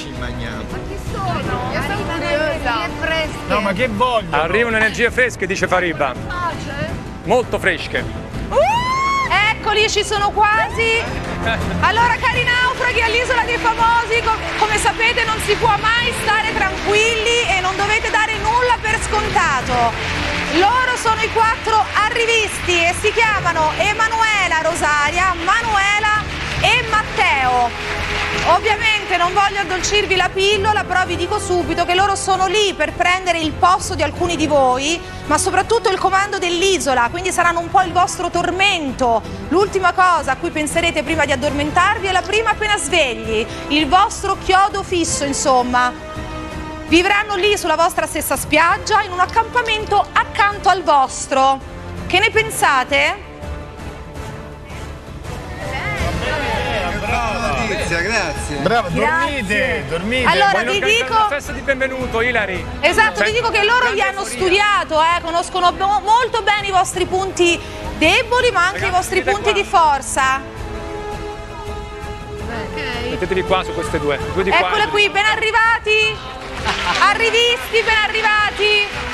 ci mangiamo. Ma chi sono? Io sono curiosa. No, ma che voglio? Arrivano energie fresche, dice Fariba. Molto fresche. Eccoli, ci sono quasi. Allora, cari naufraghi, all'Isola dei Famosi, come sapete, non si può mai stare tranquilli e non dovete dare nulla per scontato. Loro sono i 4 arrivisti e si chiamano Emanuela, Rosaria, Manuela e Matteo. Ovviamente non voglio addolcirvi la pillola, però vi dico subito che loro sono lì per prendere il posto di alcuni di voi, ma soprattutto il comando dell'isola, quindi saranno un po' il vostro tormento. L'ultima cosa a cui penserete prima di addormentarvi è la prima appena svegli, il vostro chiodo fisso, insomma. Vivranno lì sulla vostra stessa spiaggia, in un accampamento accanto al vostro. Che ne pensate? Notizia, grazie. Brava, Grazie. dormite. Allora Voglio vi organizzare dico... una festa di benvenuto, Ilari. Esatto, vi dico che loro vi hanno studiato, conoscono molto bene i vostri punti deboli, ma anche i vostri punti di forza. Mettetevi qua su queste due di qua. Eccole qui, ben arrivati. Arrivisti, ben arrivati.